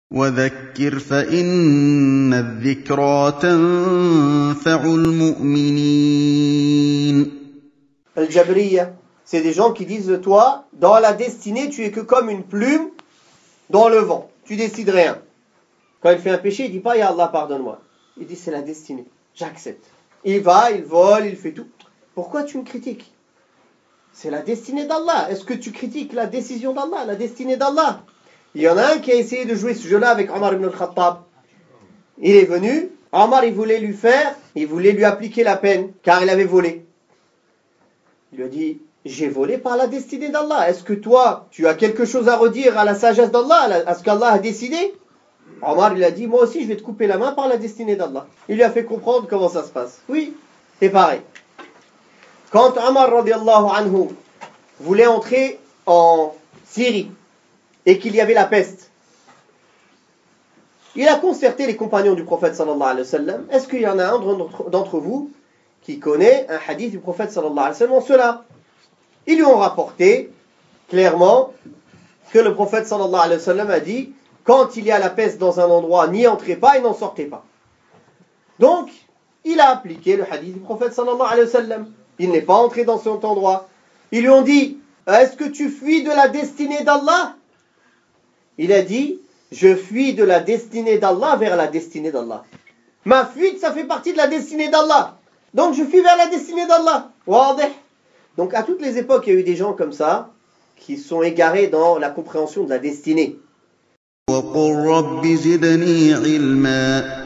وذكر فإن الذكرى تنفع المؤمنين. Al-Jabriya, c'est des gens qui disent de toi, dans la destinée, tu es que comme une plume dans le vent. Tu décides rien. Quand il fait un péché, il dit pas « Ya Allah, pardonne-moi ». Il dit « C'est la destinée, j'accepte ». Il va, il vole, il fait tout. Pourquoi tu me critiques? C'est la destinée d'Allah. Est-ce que tu critiques la décision d'Allah, la destinée d'Allah? Il y en a un qui a essayé de jouer ce jeu-là avec Omar ibn al-Khattab. Il est venu, Omar il voulait lui appliquer la peine, car il avait volé. Il lui a dit, j'ai volé par la destinée d'Allah. Est-ce que toi, tu as quelque chose à redire à la sagesse d'Allah, à ce qu'Allah a décidé? Omar il a dit, moi aussi je vais te couper la main par la destinée d'Allah. Il lui a fait comprendre comment ça se passe. Oui, c'est pareil. Quand Omar radiallahu anhu voulait entrer en Syrie et qu'il y avait la peste, il a concerté les compagnons du prophète sallallahu alayhi wa sallam. Est-ce qu'il y en a un d'entre vous qui connaît un hadith du prophète sallallahu alayhi wa sallam en cela? Ils lui ont rapporté clairement que le prophète sallallahu alayhi wa sallam a dit, quand il y a la peste dans un endroit, n'y entrez pas et n'en sortez pas. Donc, il a appliqué le hadith du prophète sallallahu alayhi wa sallam. Il n'est pas entré dans cet endroit. Ils lui ont dit, est-ce que tu fuis de la destinée d'Allah? Il a dit, je fuis de la destinée d'Allah vers la destinée d'Allah. Ma fuite, ça fait partie de la destinée d'Allah. Donc je fuis vers la destinée d'Allah. Wadih. Donc à toutes les époques, il y a eu des gens comme ça, qui sont égarés dans la compréhension de la destinée. وقل رب زدني علما